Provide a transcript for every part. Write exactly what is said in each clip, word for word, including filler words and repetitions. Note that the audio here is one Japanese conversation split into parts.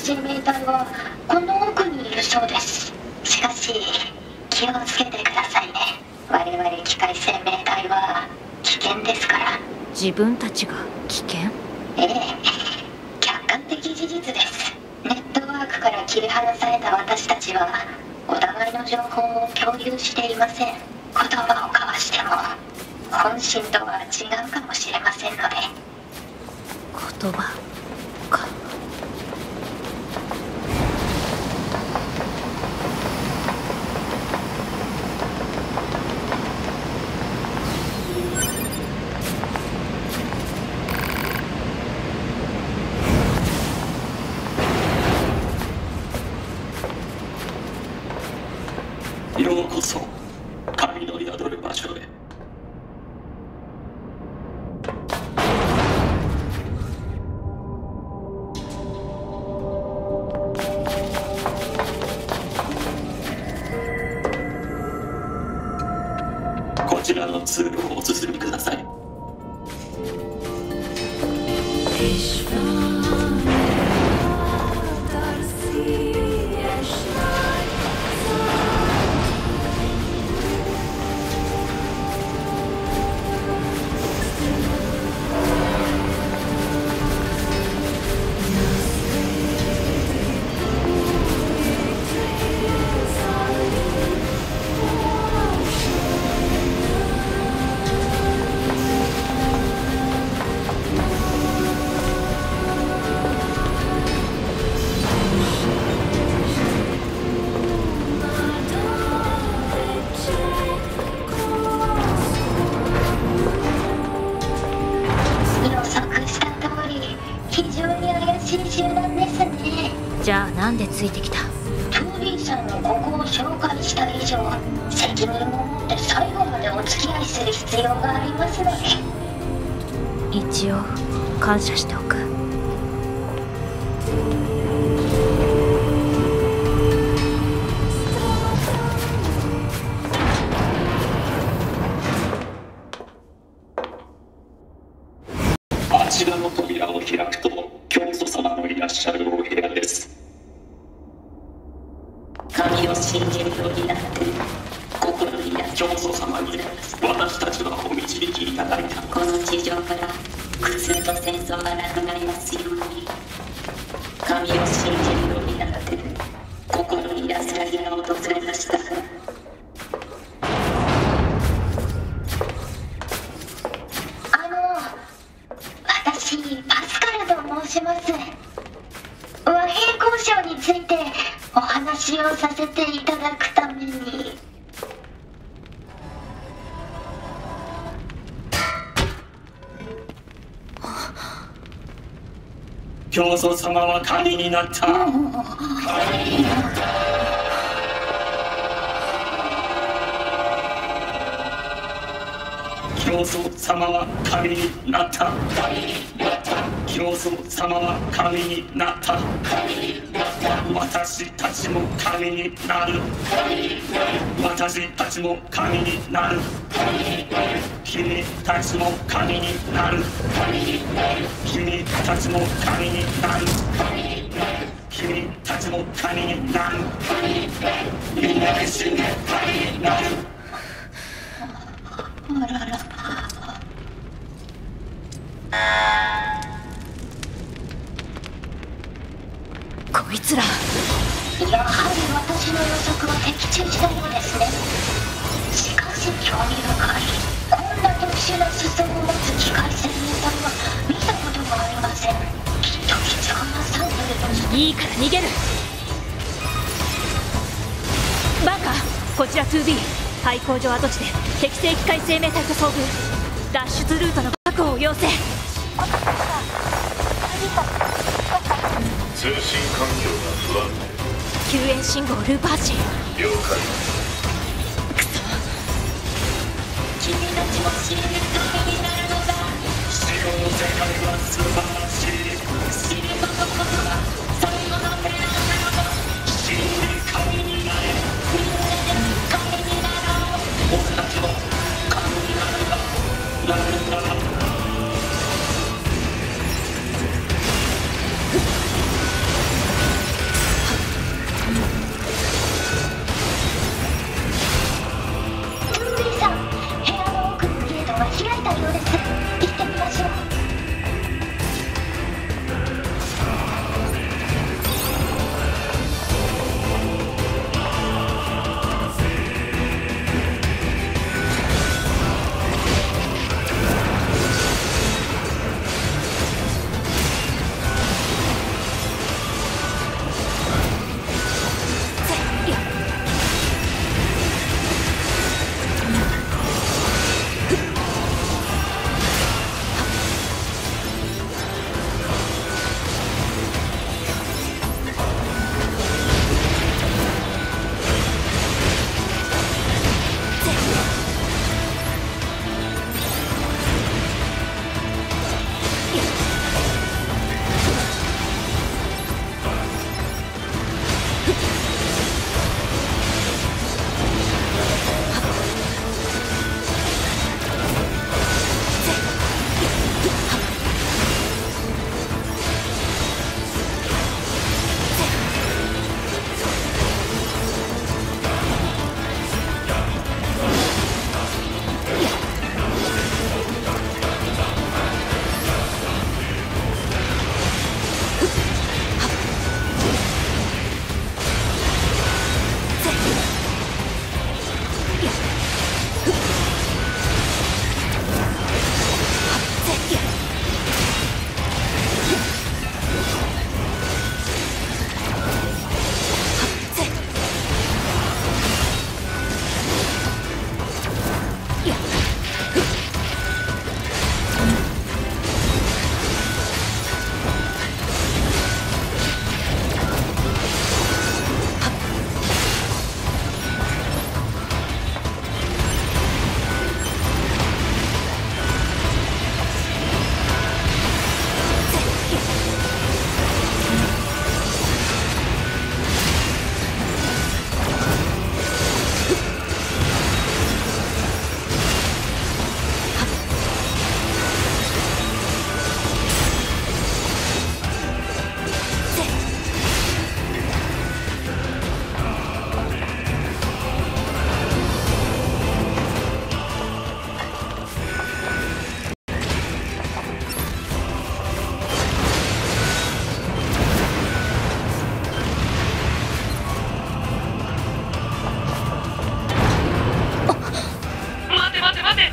生命体はこの奥にいるそうです。しかし気をつけてくださいね。我々機械生命体は危険ですから。 自分たちが危険？ ええ、客観的事実です。ネットワークから切り離された私たちはお互いの情報を共有していません。言葉を交わしても本心とは違うかもしれませんので。 言葉か。 ようこそ神の宿る場所へ。こちらの通路をお進みください。 じゃあなんでついてきた？ トゥービーさんのここを紹介した以上責任を持って最後までお付き合いする必要がありますので。 一応感謝しておく。 あちらの扉を開くと教祖様のいらっしゃるお部屋です。 神を信じるようになって心にや教祖様に私たちはお導きいただいた。 この地上から苦痛と戦争がなくなりますように。神を信じるようになって心に安らぎが訪れました。あの私パスカルと申します。和平交渉についてお話をさせていただくために。 教祖様は神になった。神になった。教祖様は神になった。神になった。教祖様は神になった。神になった。私たちも神になる。神になる。私たちも神になる。神になる。君たちも神になる。神になる。君たちも神になる。神になる。君たちも神になる。神になる。みんなで死んで神になる。 あらら。 こいつら。 やはり私の予測は的中したようですね。しかし興味深い。こんな特殊な裾を持つ機械生命体は見たことがありません。きっと貴重なサンプルの。 いいから逃げる。バカ、こちら ツービー 廃工場跡地で適正機械生命体と遭遇。脱出ルートの確保を要請。 通信環境が不安定。救援信号ループ発信。 了解。 クソ。 君たちも死ぬためになるのだ。 死後の世界は素晴らしい。 死ぬことこそが最後の手段なのだ。 死んで神になれ。 みんなで神になろう。 俺たちも神になるんだ。なるんだ。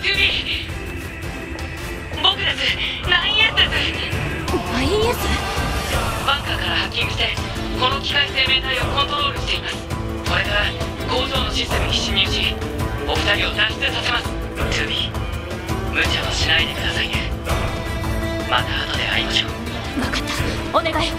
トゥービー 僕です。 ナインエス です。 ナインエス？ バンカーからハッキングしてこの機械生命体をコントロールしています。これから工場のシステムに侵入しお二人を脱出させます。 トゥービー 無茶はしないでくださいね。また後で会いましょう。 分かった、お願い。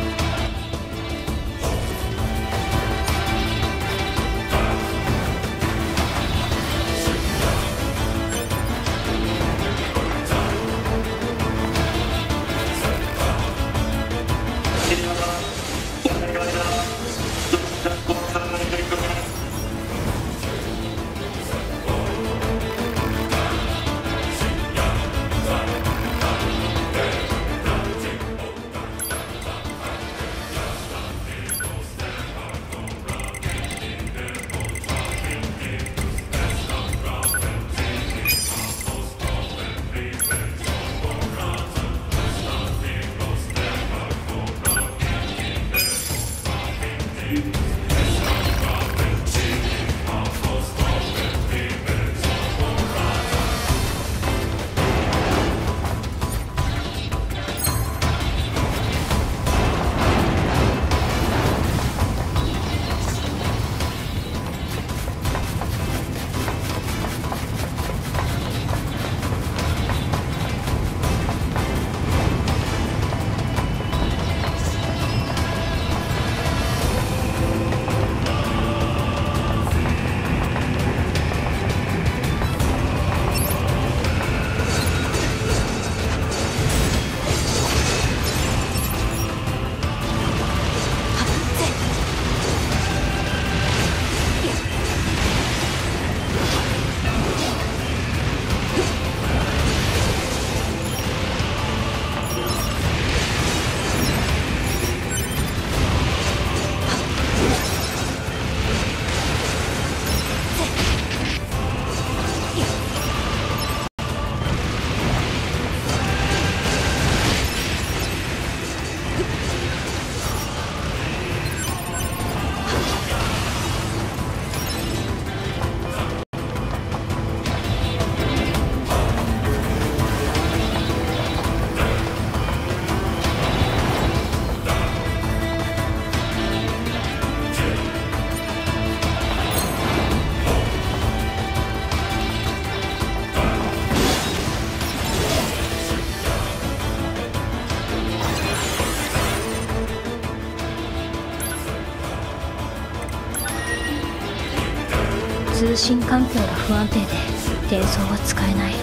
通信環境が不安定で転送は使えない。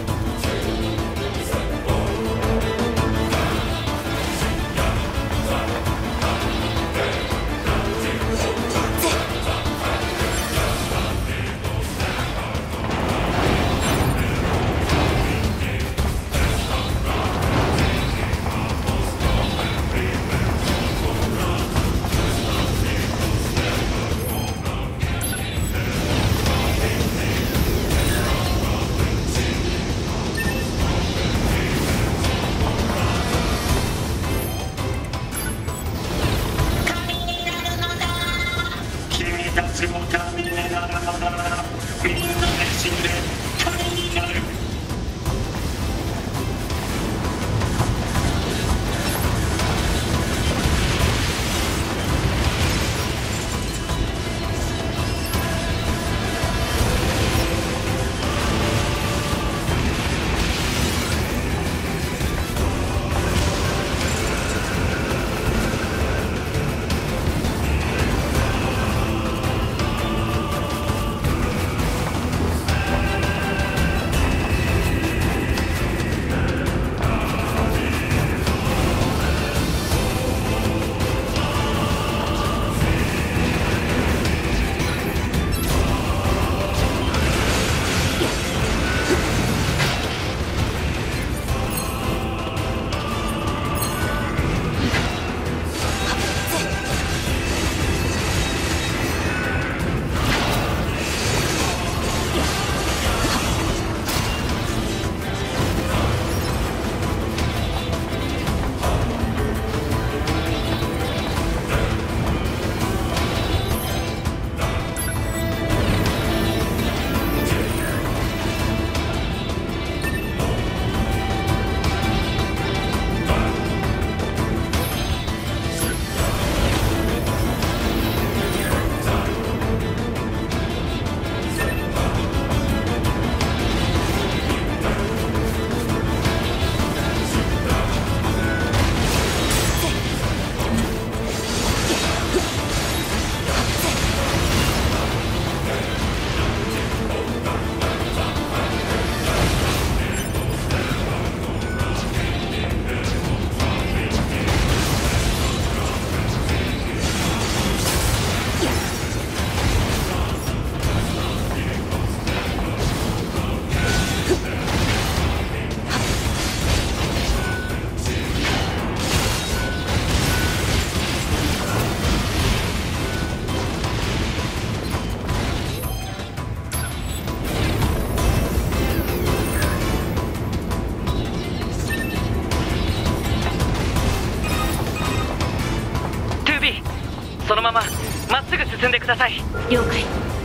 っすぐ進んでください。 了解。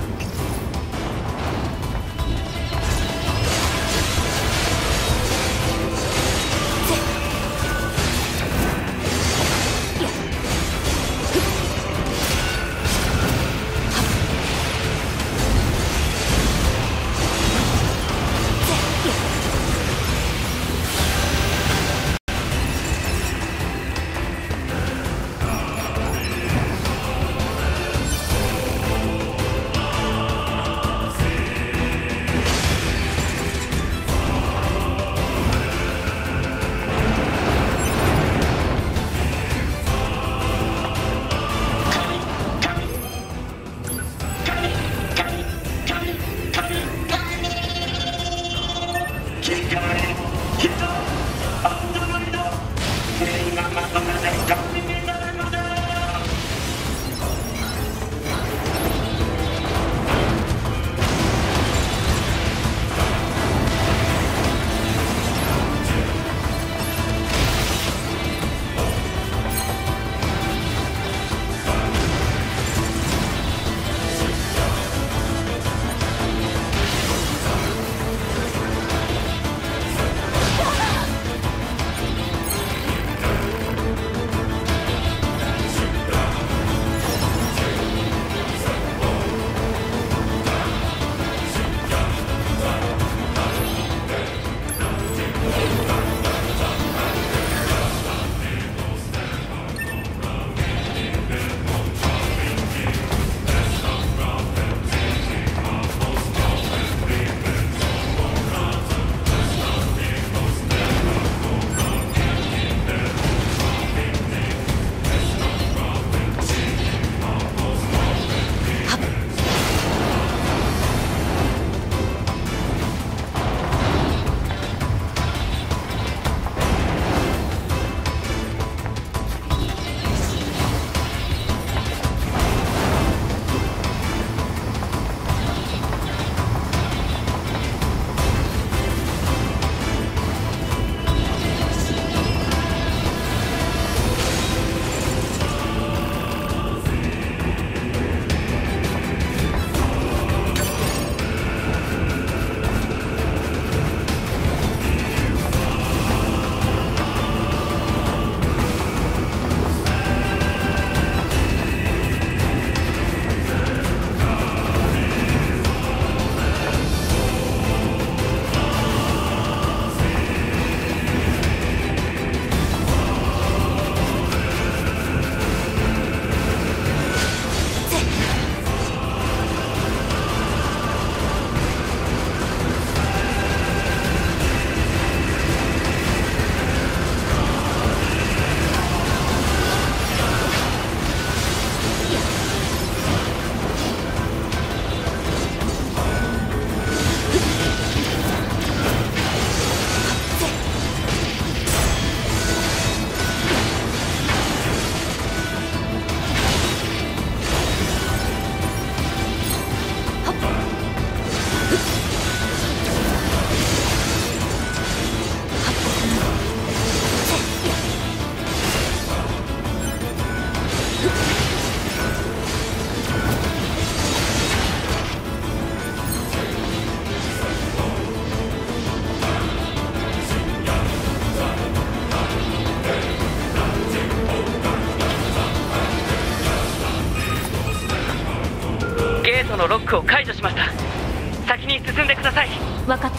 ゲートのロックを解除しました。先に進んでください。 分かった。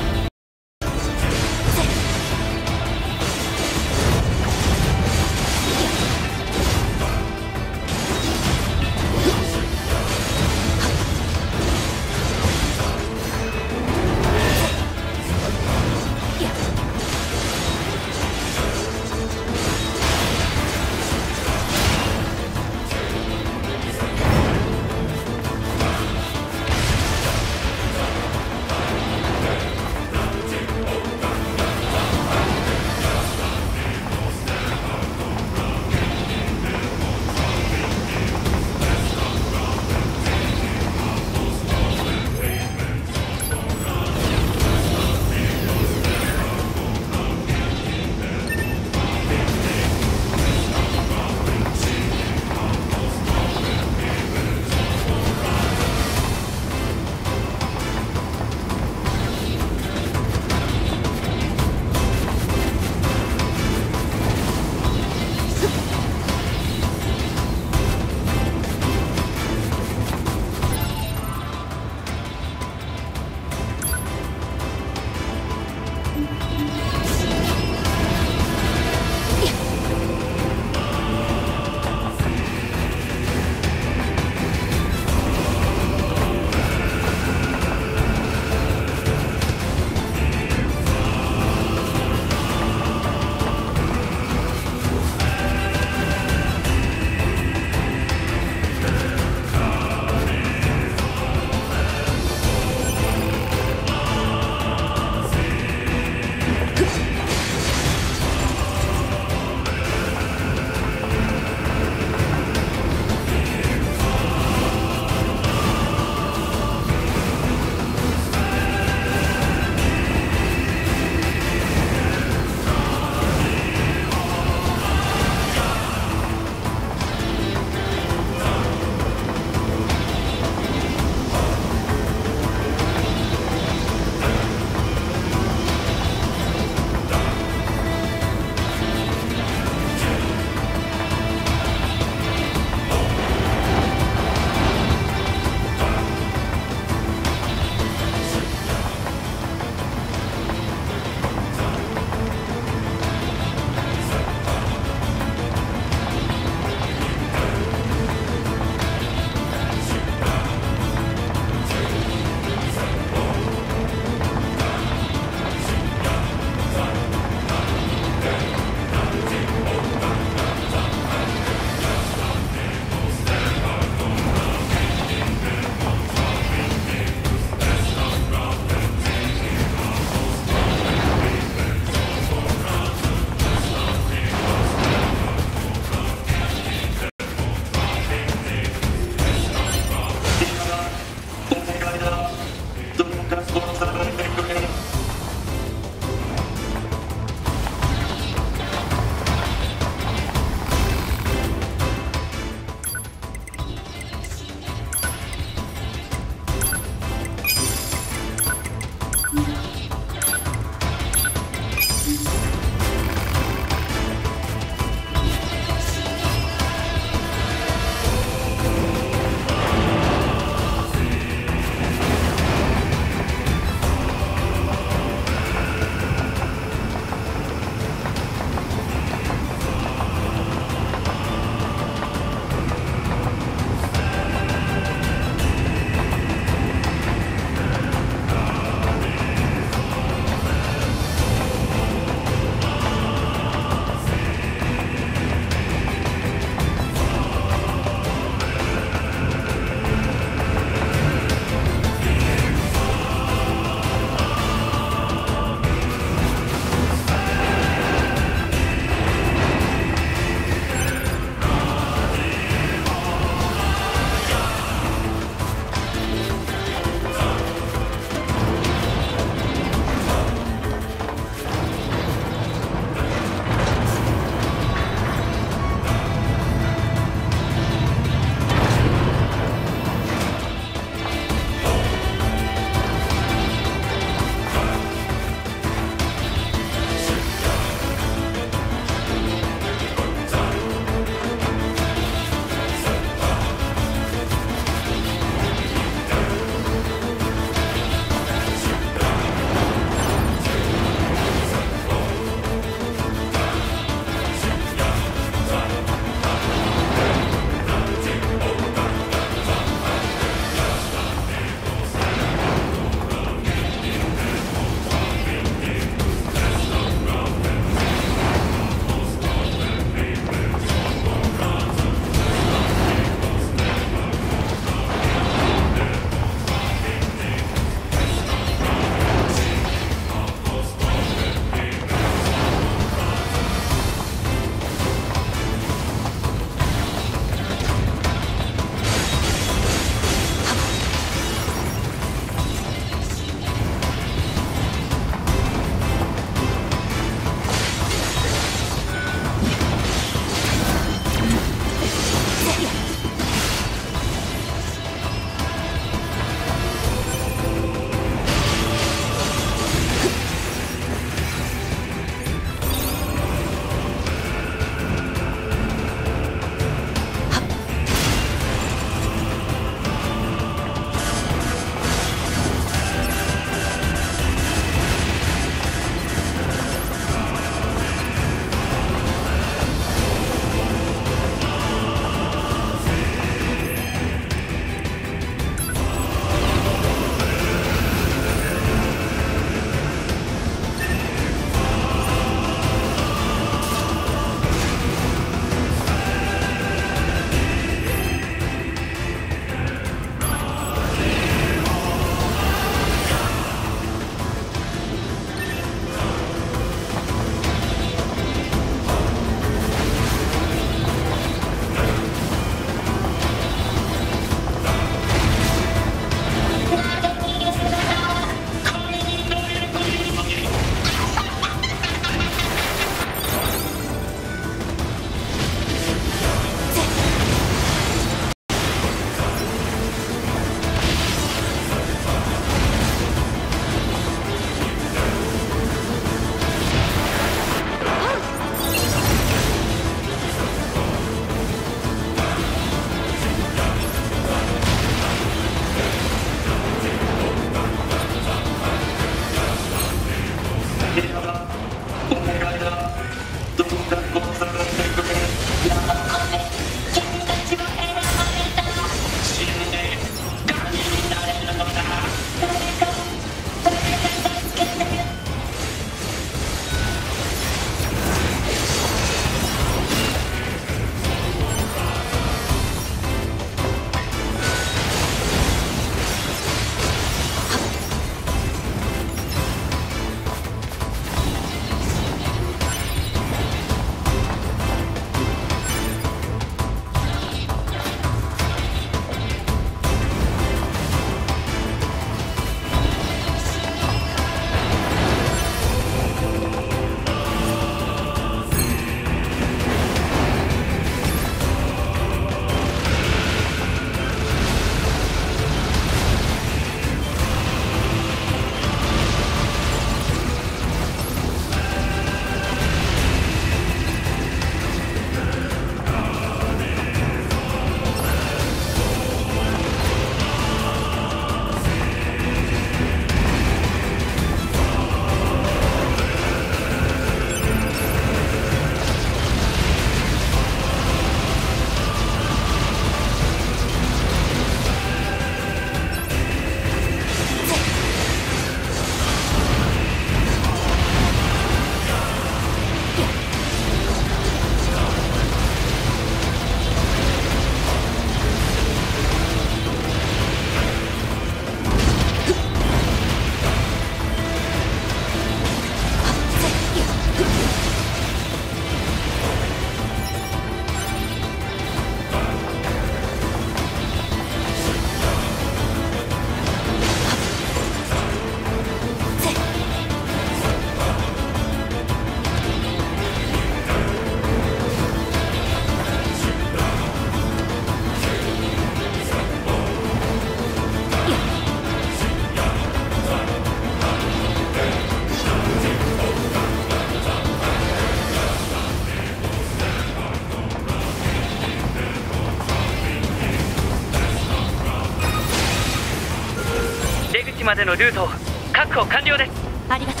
までのルートを確保完了です。 ありがとう。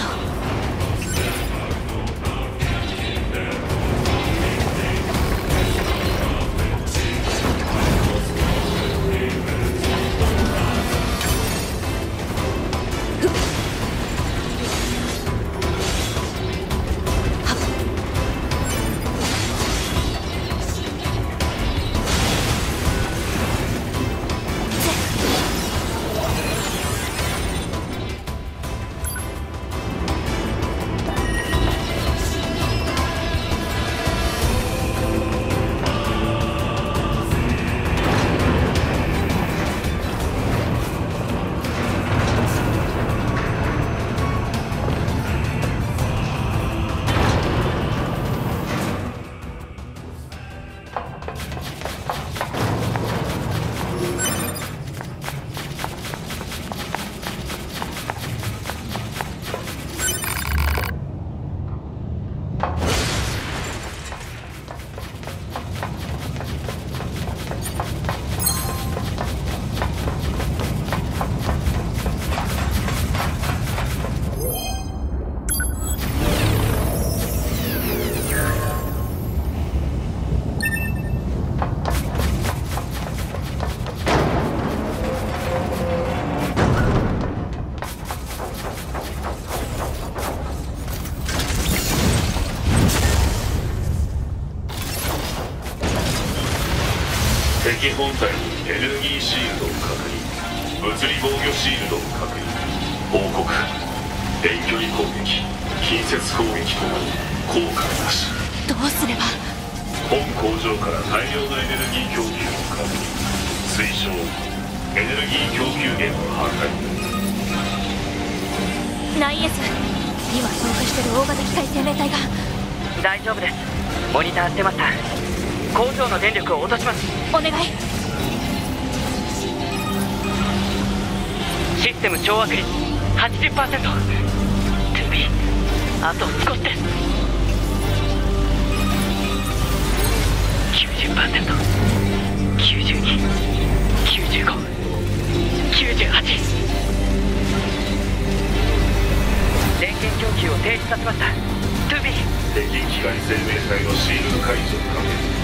敵本体にエネルギーシールドを確認、物理防御シールドを確認、報告、遠距離攻撃、近接攻撃ともに効果なし。 どうすれば。 本工場から大量のエネルギー供給を確認、推奨エネルギー供給源を破壊。 ナインエス、今走破してる大型機械生命体が。 大丈夫です。モニターしてました。工場の電力を落とします。 お願い。 システム掌握率 はちじゅっパーセント。 トゥービー あと少しです。 きゅうじゅっパーセント、 きゅうじゅうに、きゅうじゅうご、きゅうじゅうはち。電源供給を停止させました。 トゥービー。 敵機械生命体のシールド解除を確認。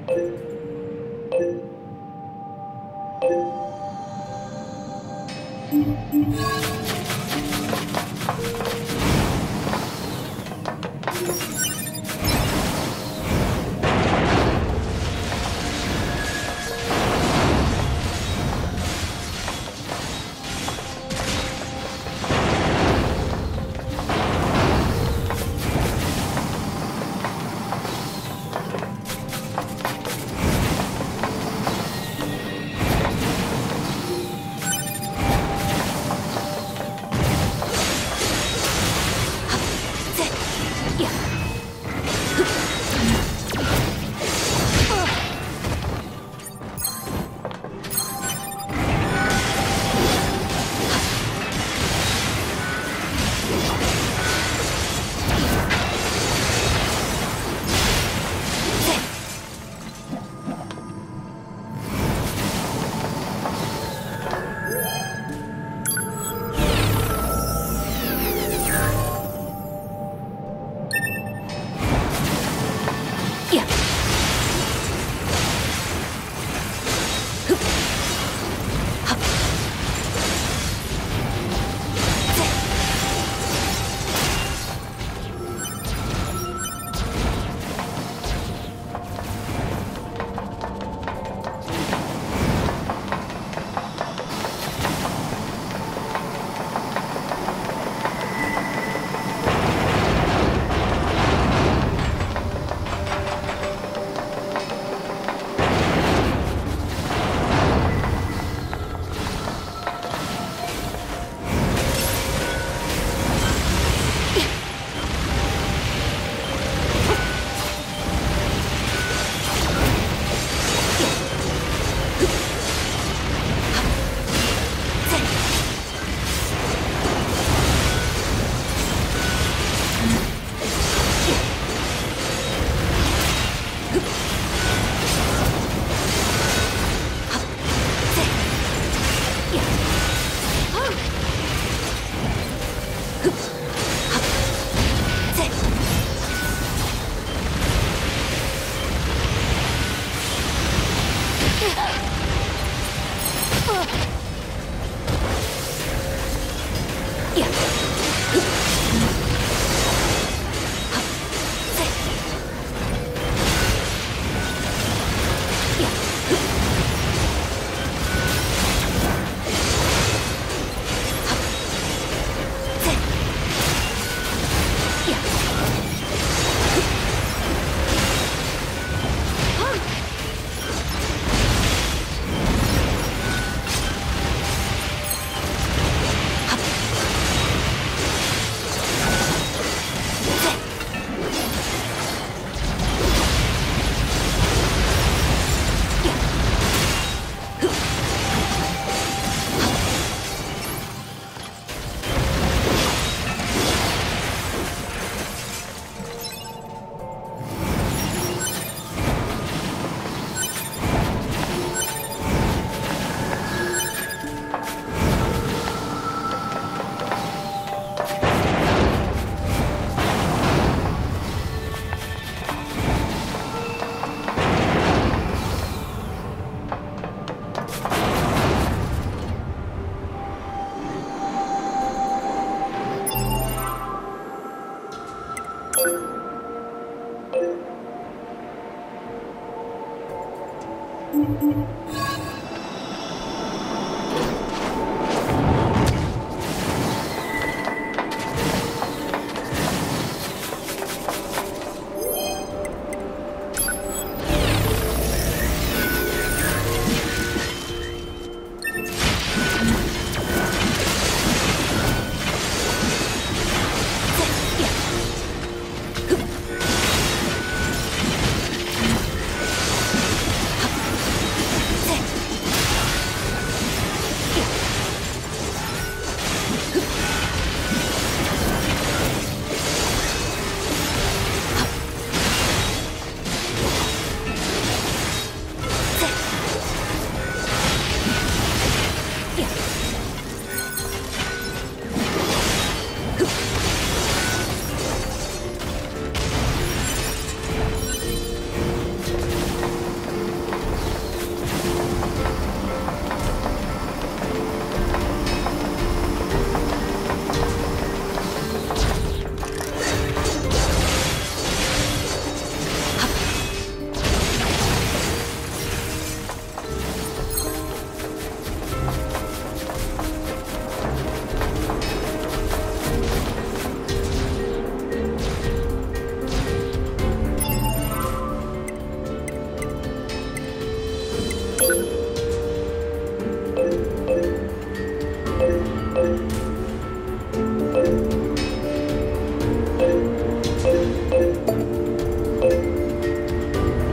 せ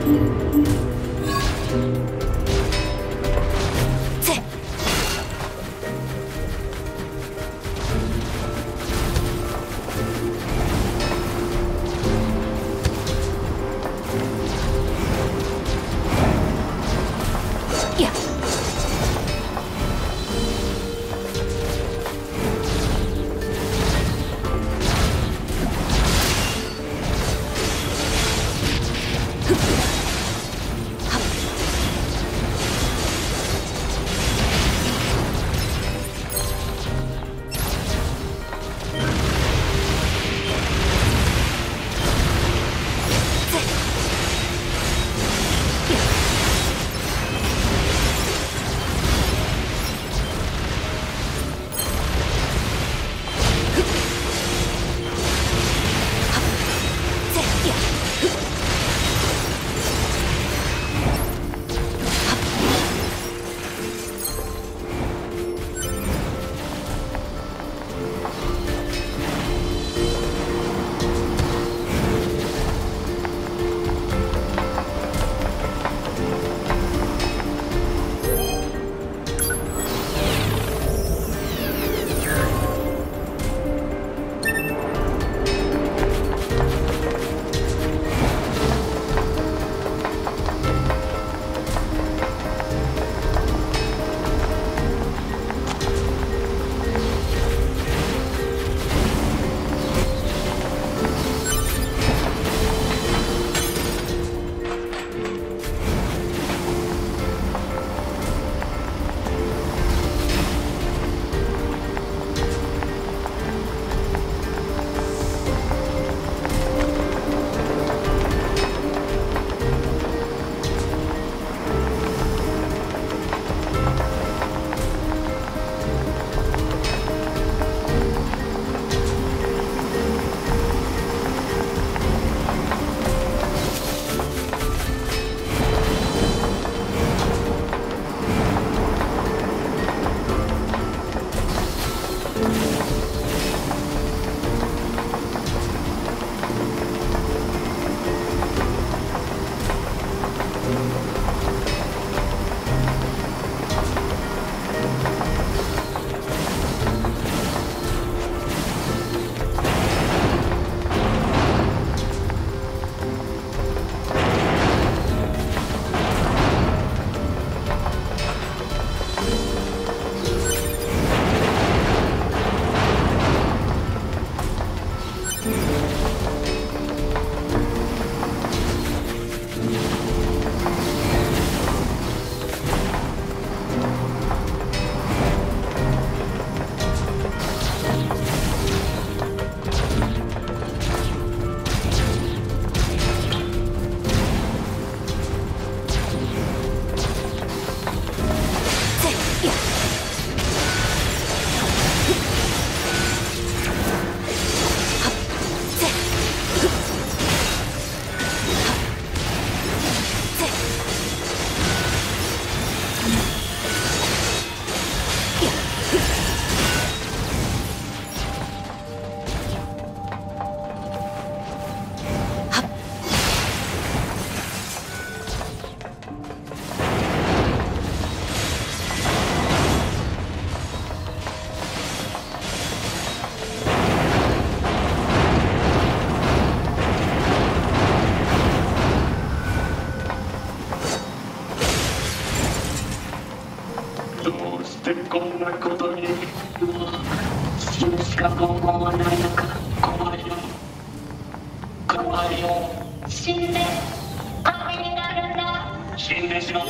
こんなことに死ぬしか方法はないのか。怖いよ怖いよ。 死んで雨になるんだ。 死んでしまう。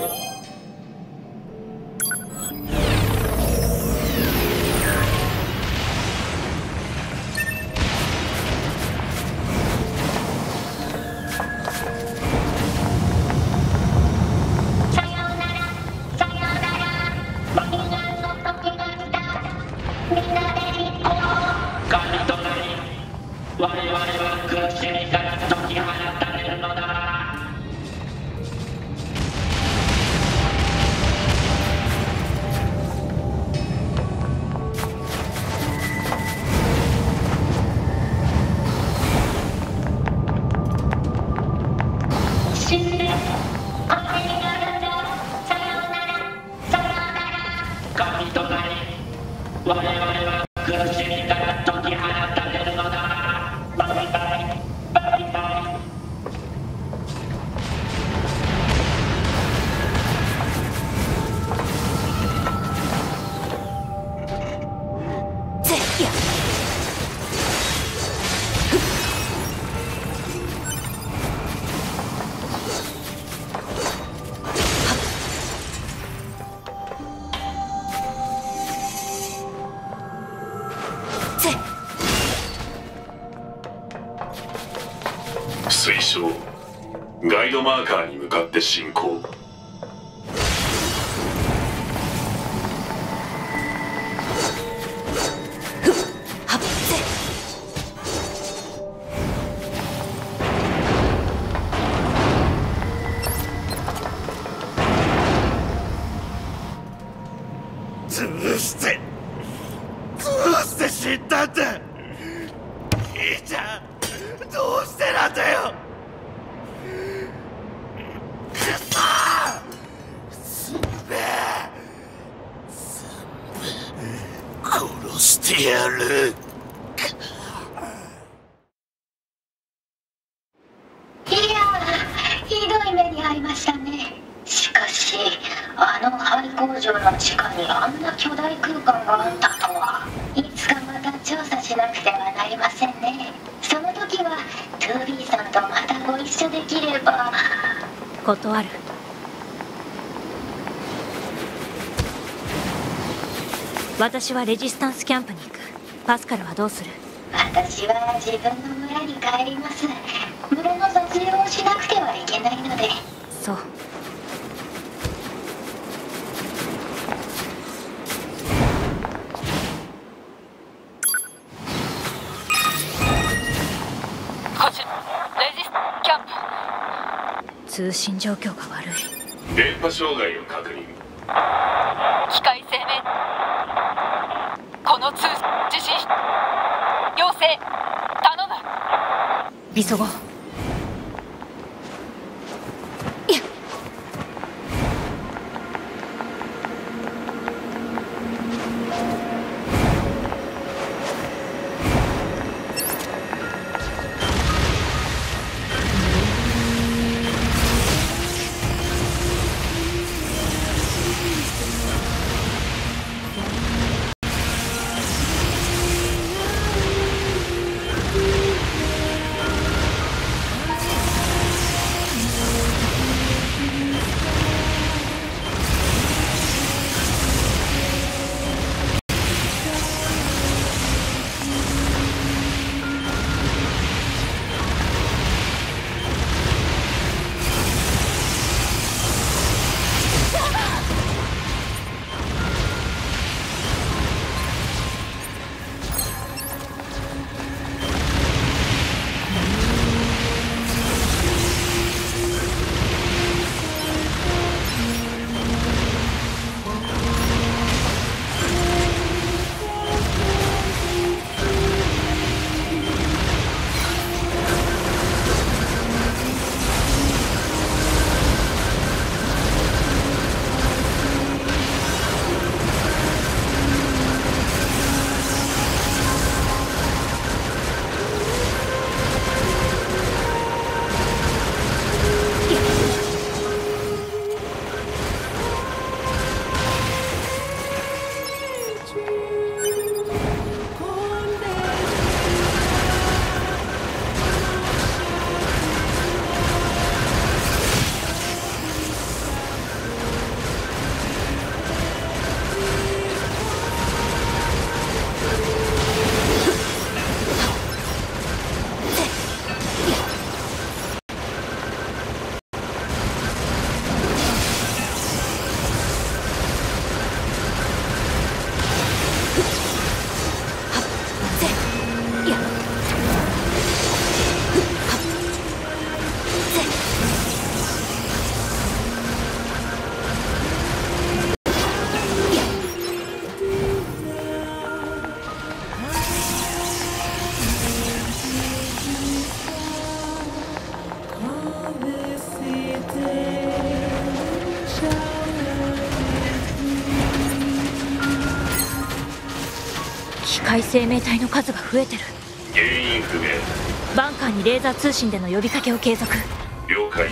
我々は苦しみから解き放たれるのだ。 です。お手になるぞ。さようなら。さようなら。 神となり我々は苦しみから解き放たれるのだ。バイバイバイバイ。 ぜっや推奨ガイドマーカーに向かって進行。 どうしてどうして死んだんだ。兄ちゃんどうしてなんだよ。くそすんべえ殺してやる。 いやー、ひどい目に遭いましたね。しかしあの廃工場の地下にあんな巨大空間があったとは。いつかまた調査しなくてはなりませんね。その時は ツービー さんとまたご一緒できれば。 断る。私はレジスタンスキャンプに行く。パスカルはどうする？ 私は自分の村に帰ります。村の雑用をしなくてはいけないので。 そう。 こちらレジスキャンプ。 通信状況が悪い。 電波障害を確認。 機械生命この通受信要請頼む。 急ごう。いや機械生命体の数が増えてる。 原因不明。 バンカーにレーザー通信での呼びかけを継続。 了解。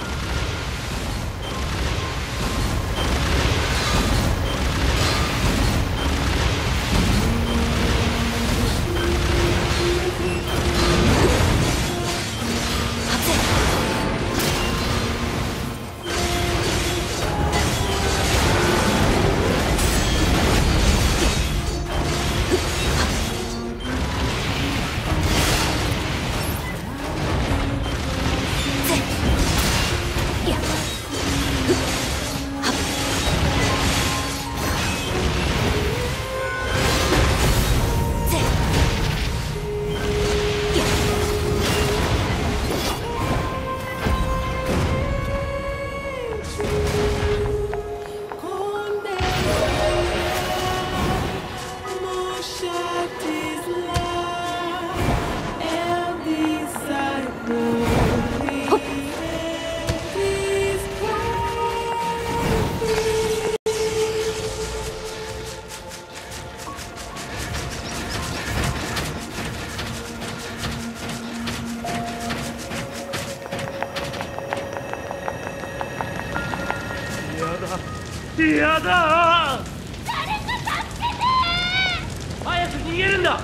やだー！ 誰か助けてー！ 早く逃げるんだ！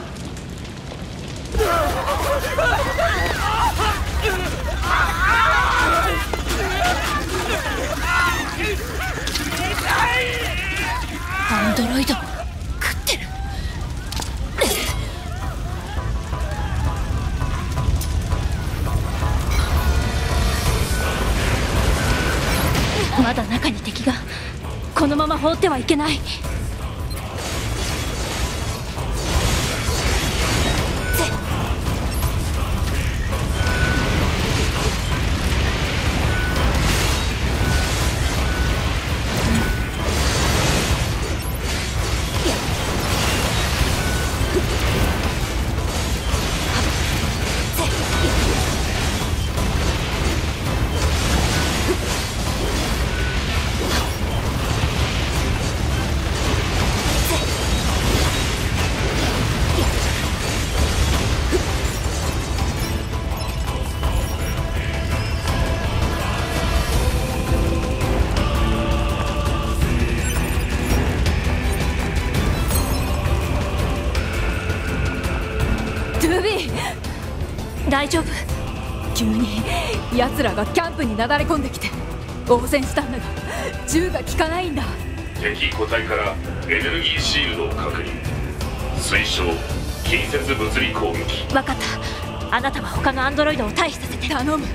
アンドロイド食ってる。まだ中に敵が。このまま放ってはいけない。大丈夫？ 急に奴らがキャンプになだれ込んできて応戦したんだが銃が効かないんだ。 敵個体からエネルギーシールドを確認。推奨近接物理攻撃。 分かった。あなたは他のアンドロイドを退避させて。 頼む。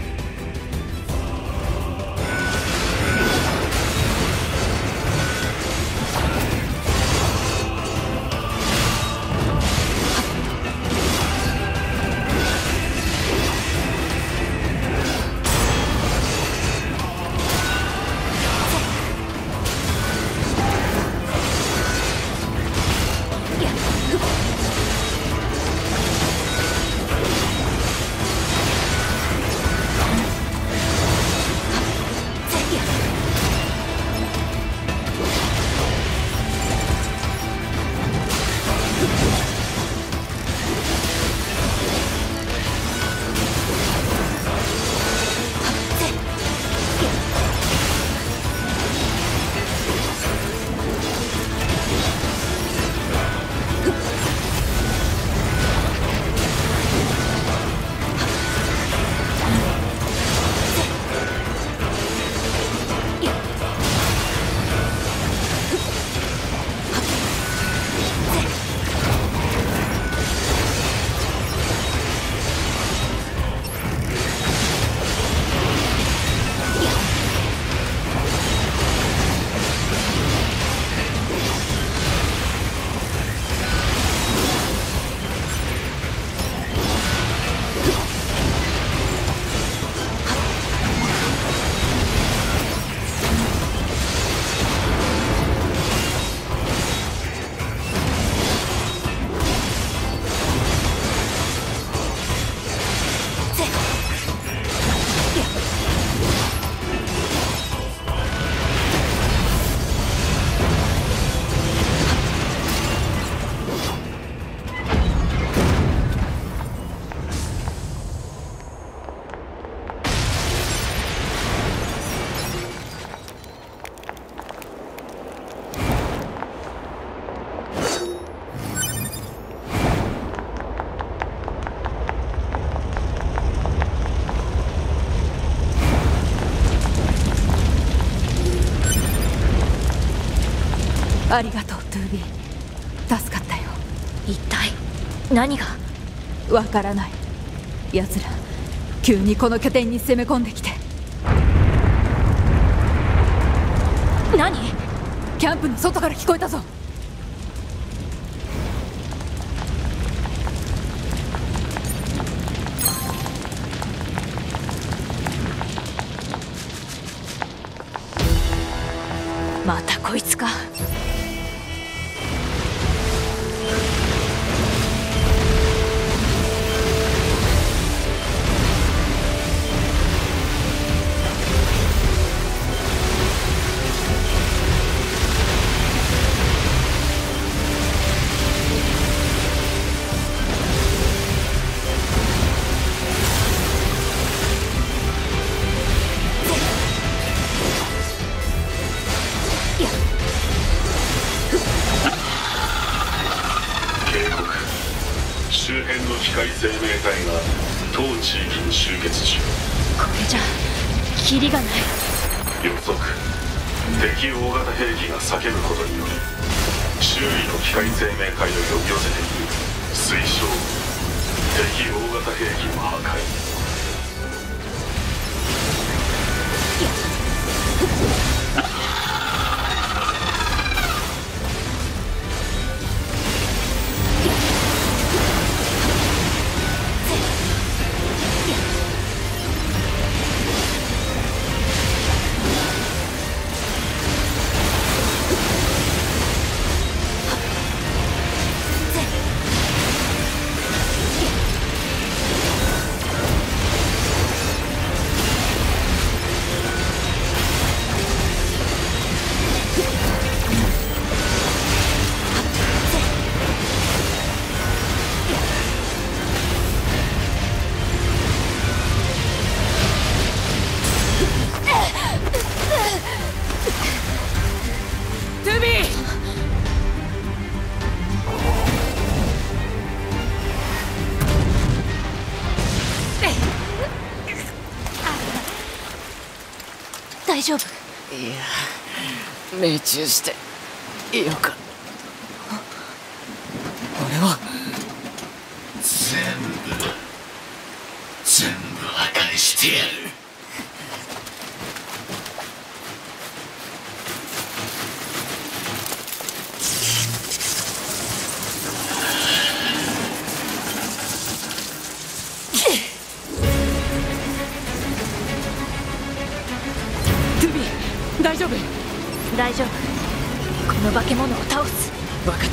ありがとう トゥービー、 助かったよ。 一体何が？ わからない。奴ら急にこの拠点に攻め込んできて。 何？ キャンプの外から聞こえたぞ。 またこいつか。 周辺の機械生命体が当地域に集結中。 これじゃキリがない。 予測、敵大型兵器が叫ぶことにより周囲の機械生命体を呼び寄せている。推奨、敵大型兵器の破壊。 大丈夫？ いや、命中していいのか。俺は全部全部破壊してやる。 大丈夫？ 大丈夫。この化け物を倒す。 分かった。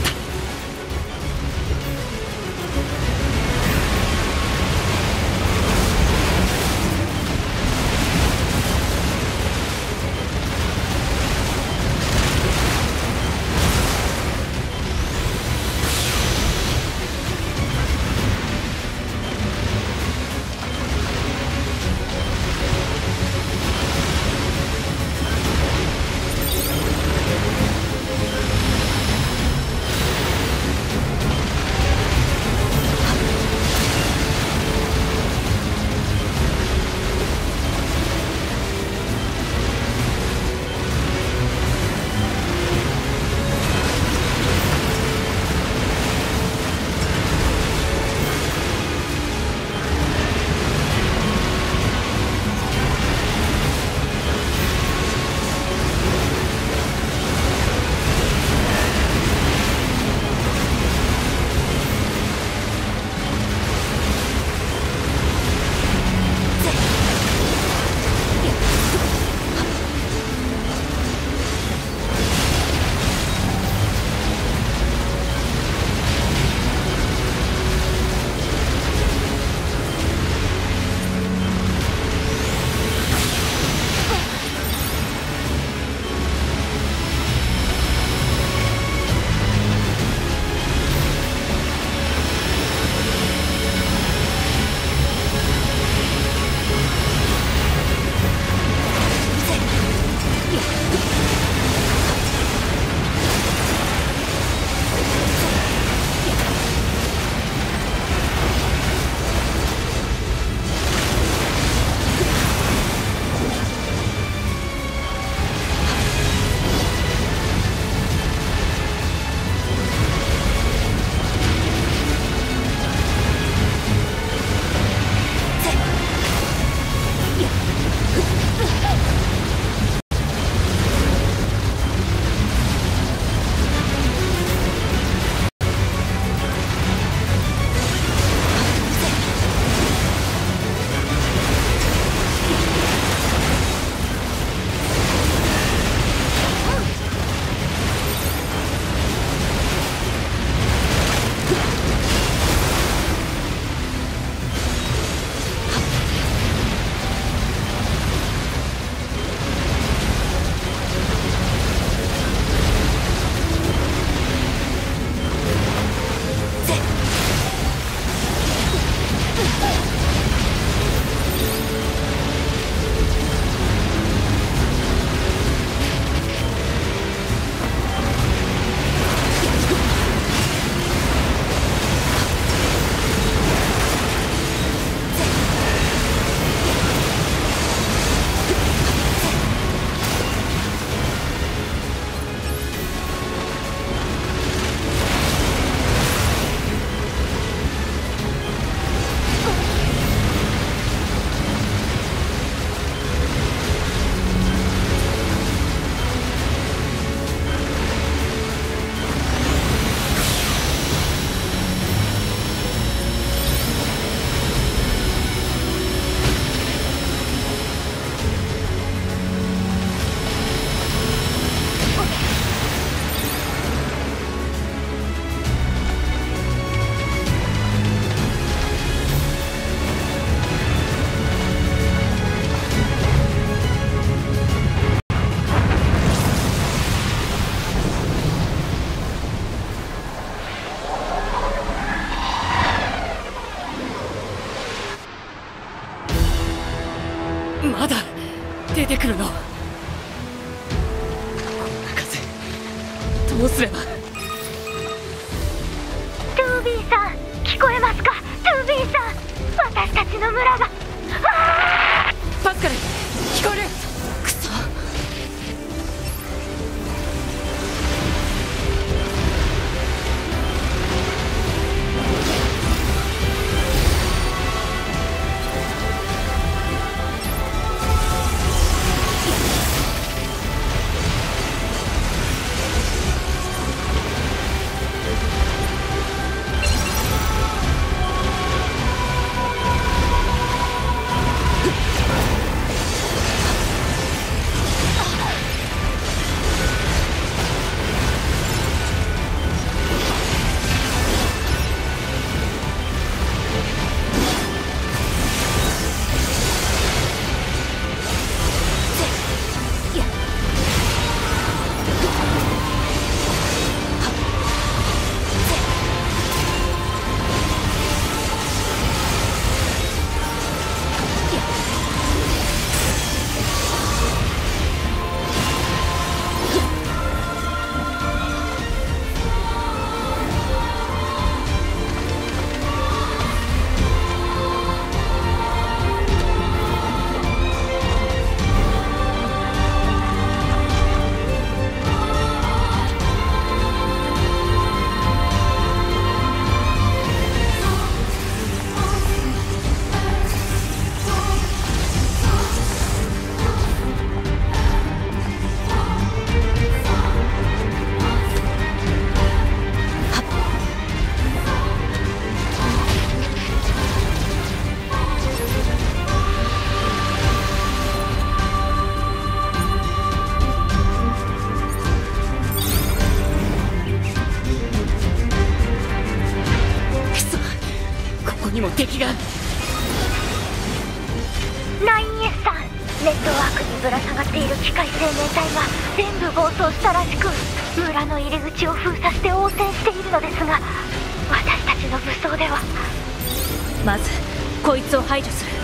るの？こんな風どうすれば。 トゥービーさん、聞こえますか？トゥービーさん、私たちの村が。 パスカル、聞こえる。くそ。にも敵が。 ナインエスさん、ネットワークにぶら下がっている機械生命体が全部暴走したらしく、村の入り口を封鎖して応戦しているのですが、私たちの武装では。 まずこいつを排除する。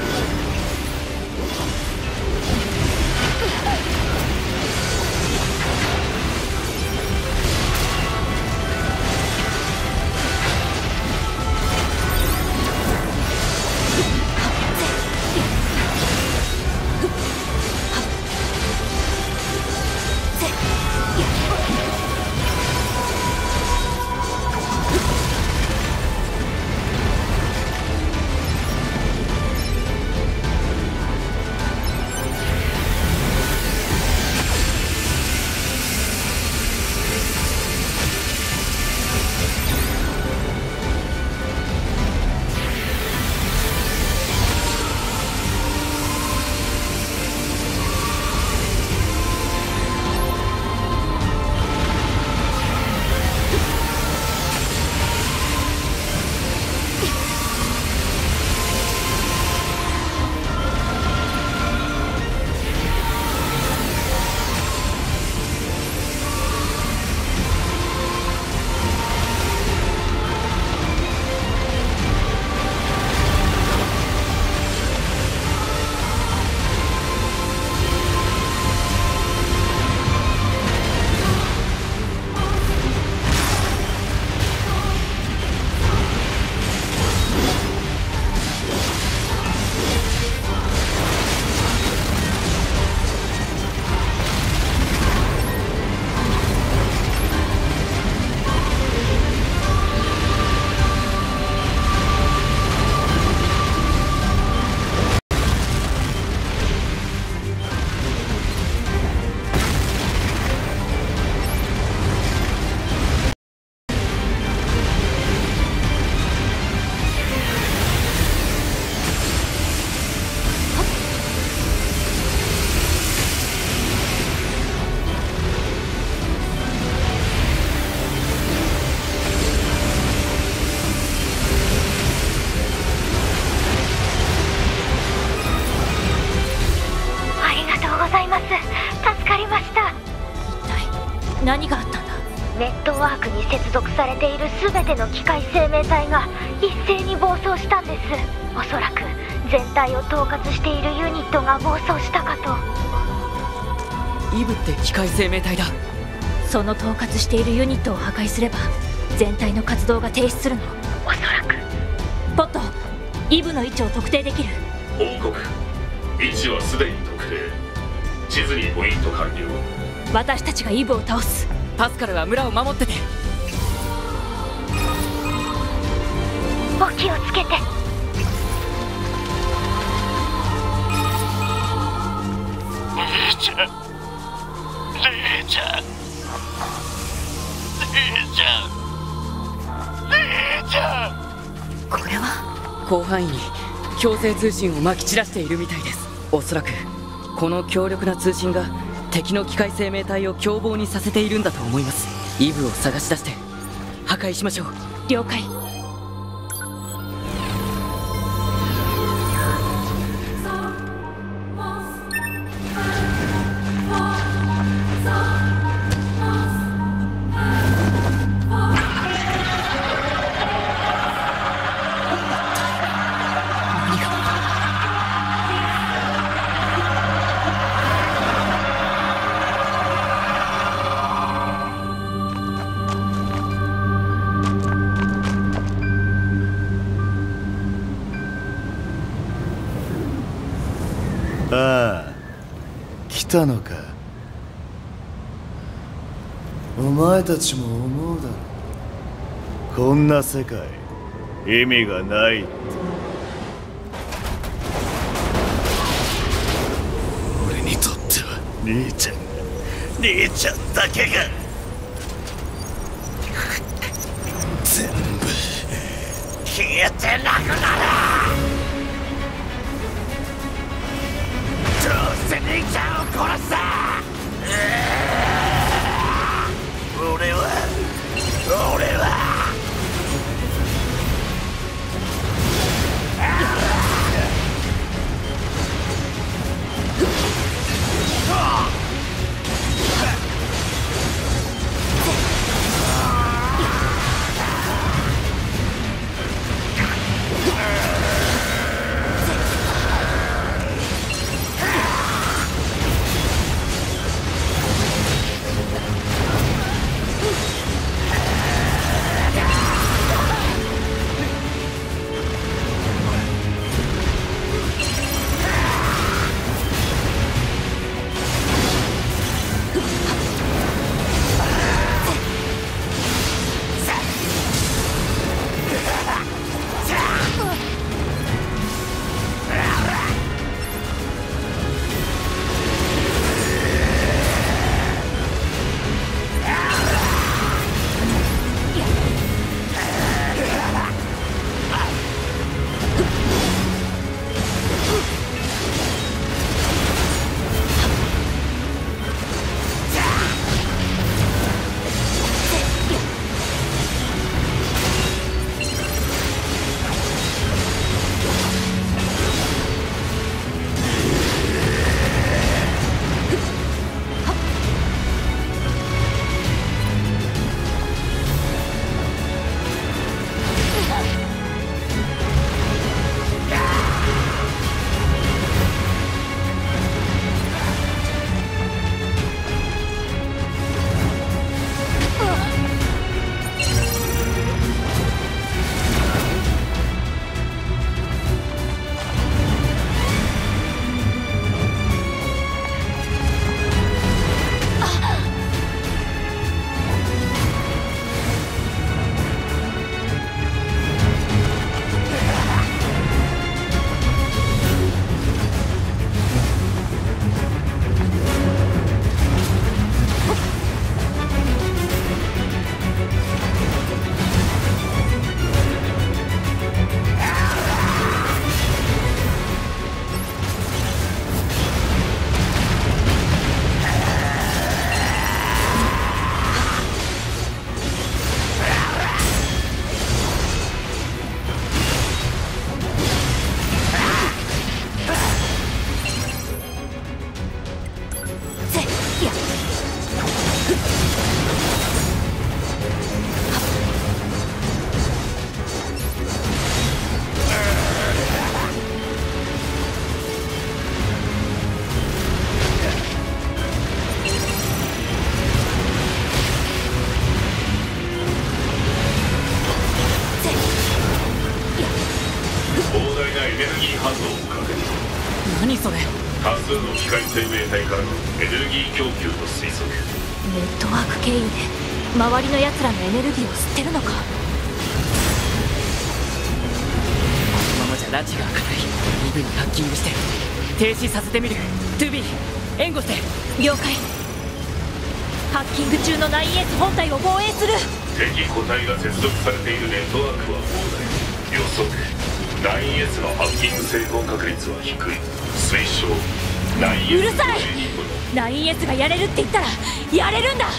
何があったんだ。 ネットワークに接続されている全ての機械生命体が一斉に暴走したんです。おそらく全体を統括しているユニットが暴走したかと。 イブって機械生命体だ。 その統括しているユニットを破壊すれば全体の活動が停止するの。 おそらく。 ポット、イブの位置を特定できる。 報告。位置はすでに特定。地図にポイント完了。 私たちがイブを倒す。 パスカルは村を守ってて。 お気をつけて。 姉ちゃん、姉ちゃん、姉ちゃん、姉ちゃん。 これは広範囲に強制通信をまき散らしているみたいです。おそらくこの強力な通信が敵の機械生命体を凶暴にさせているんだと思います。イブを探し出して破壊しましょう。 了解。 ああ、来たのか。お前たちも思うだろう。こんな世界意味がないって。俺にとっては兄ちゃんが兄ちゃんだけが全部消えてなくなる。どうして兄ちゃんを殺した？俺は俺は生命体からのエネルギー供給と推測。 ネットワーク経由で周りの奴らのエネルギーを吸ってるのか。このままじゃ拉致が開かない。イブにハッキングして停止させてみる。トゥービー援護して。 了解。ハッキング中の ナインエス 本体を防衛する。 敵個体が接続されているネットワークは膨大。予測 ナインエス のハッキング成功確率は低い。推奨 ナインエスうるさい。 ナインエス がやれるって言ったらやれるんだ。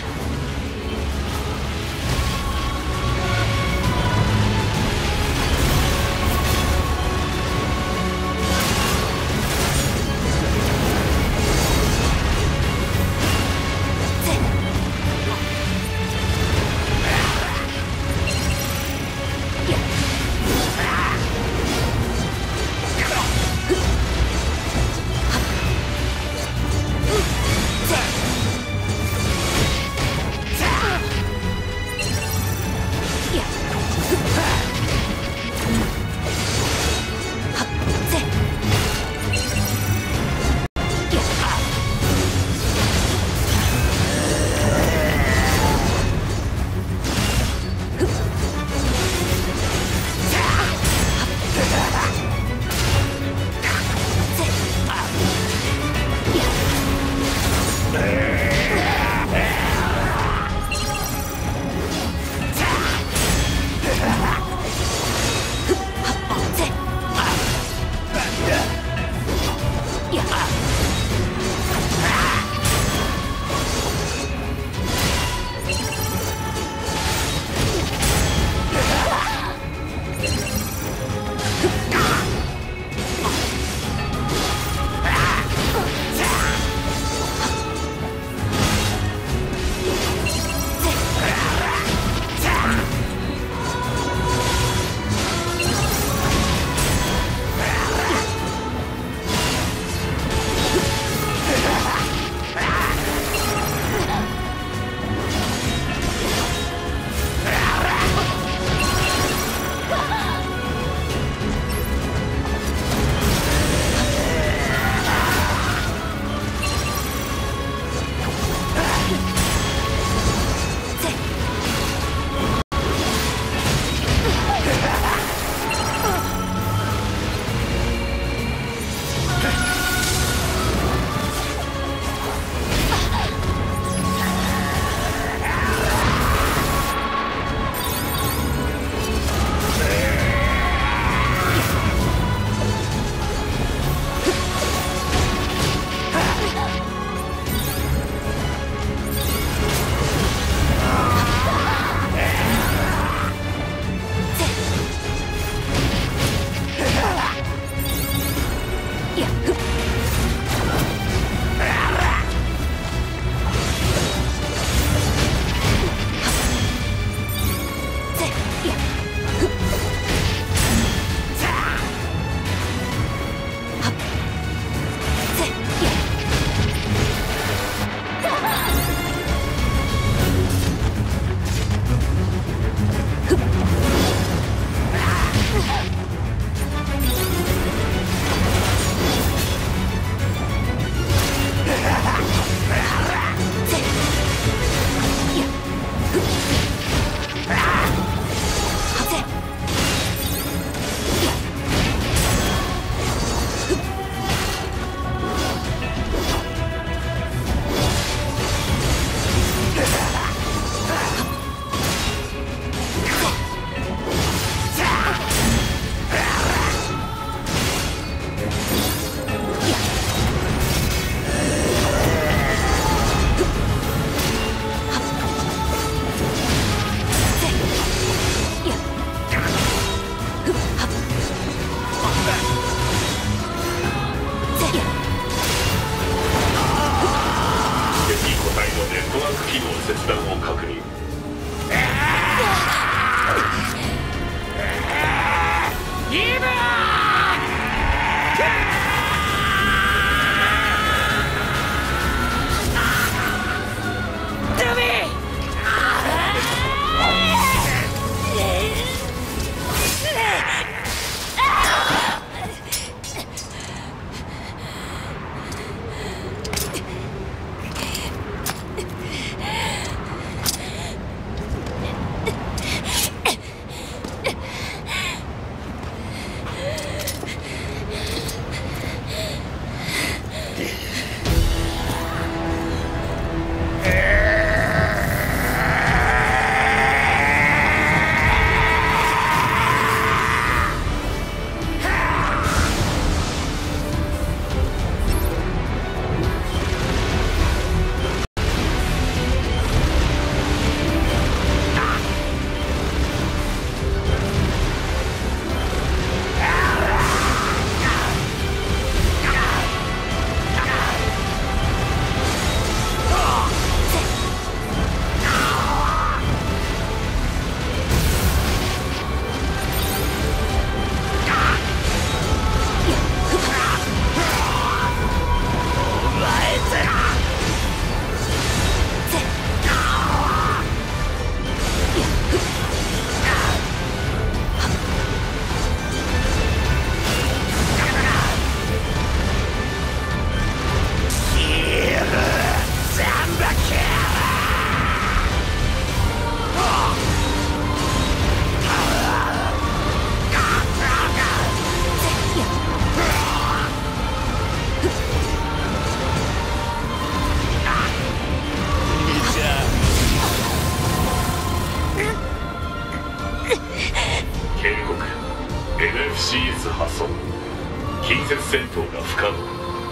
接戦闘が不可能。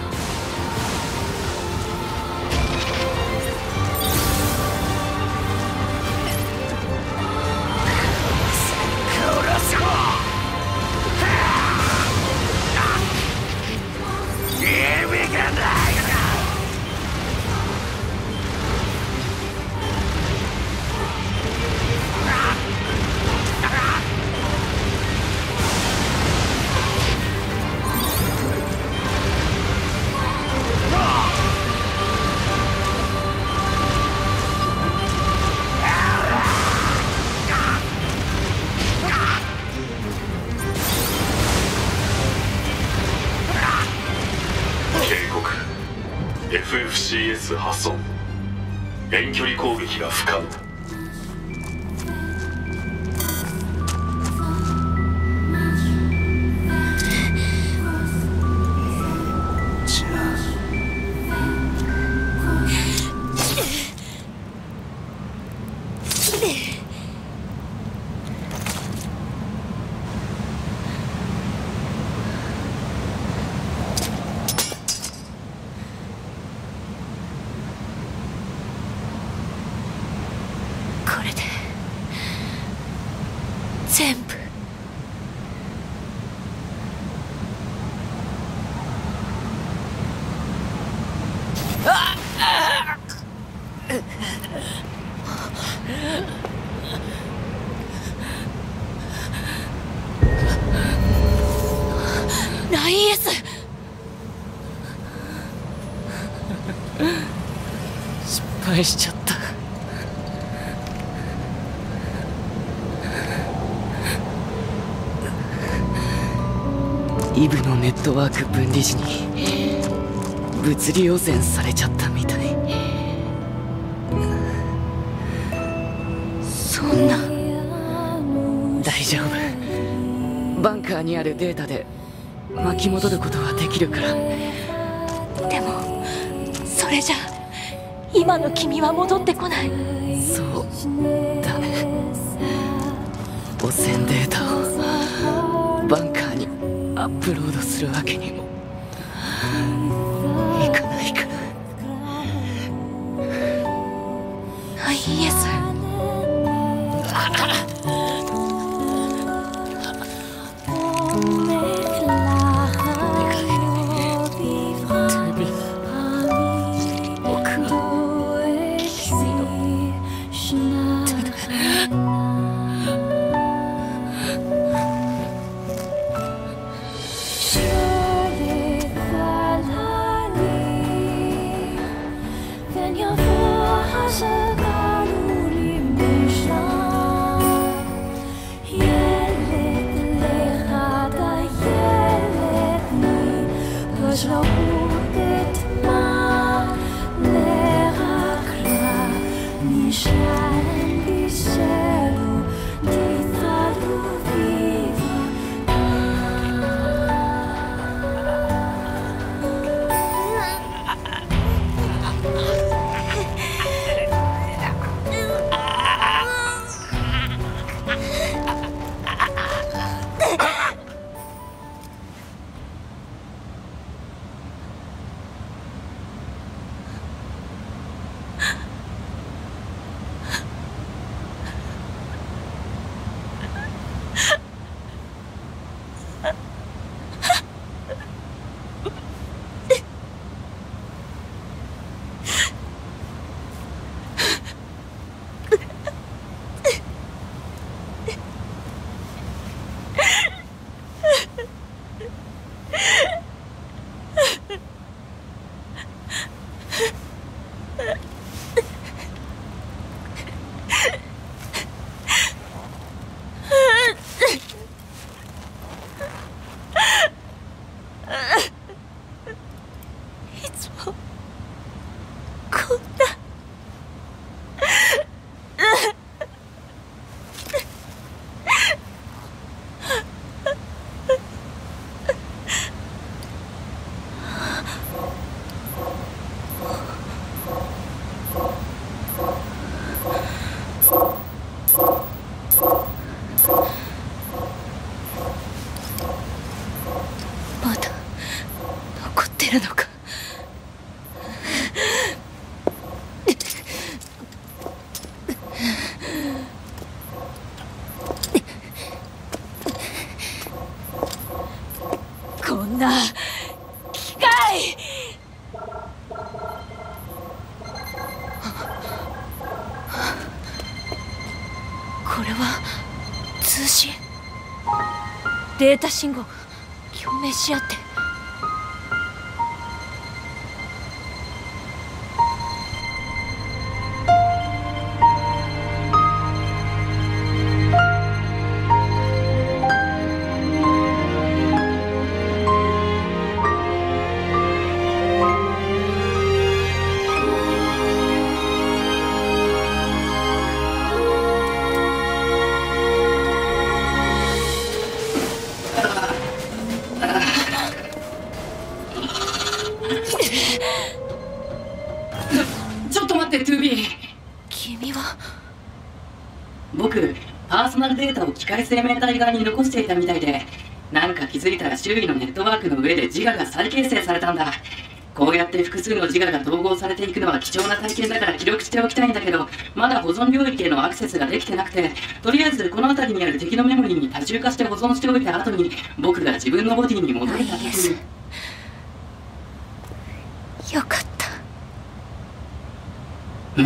エフエフシーエス 破損。遠距離攻撃が不可能。 これで全部。ナインエス。 失敗しちゃった。イブのネットワーク分離時に物理汚染されちゃったみたい。 そんな。 大丈夫。バンカーにあるデータで巻き戻ることはできるから。 でもそれじゃ今の君は戻ってこない。 そうだね。汚染データをバンカーにアップロードするわけにもいかないから。 ナインエス。 るのか。こんな機械。これは通信。データ信号共鳴し合って。 ちょっと待って ツービー。 君は。 僕パーソナルデータを機械生命体側に残していたみたいで、なんか気づいたら周囲のネットワークの上で自我が再形成されたんだ。こうやって複数の自我が統合されていくのは貴重な体験だから記録しておきたいんだけど、まだ保存領域へのアクセスができてなくて、とりあえずこの辺りにある敵のメモリーに多重化して保存しておいた後に、僕が自分のボディに戻れた時に。 よかった。 うん。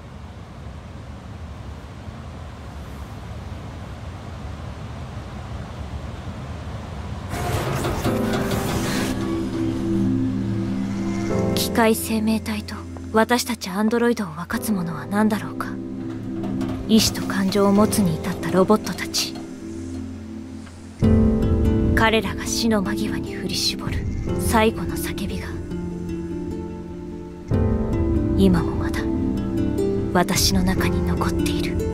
機械生命体と私たちアンドロイドを分かつものは何だろうか。意志と感情を持つに至ったロボットたち。彼らが死の間際に振り絞る最後の叫びが今もまだ私の中に残っている。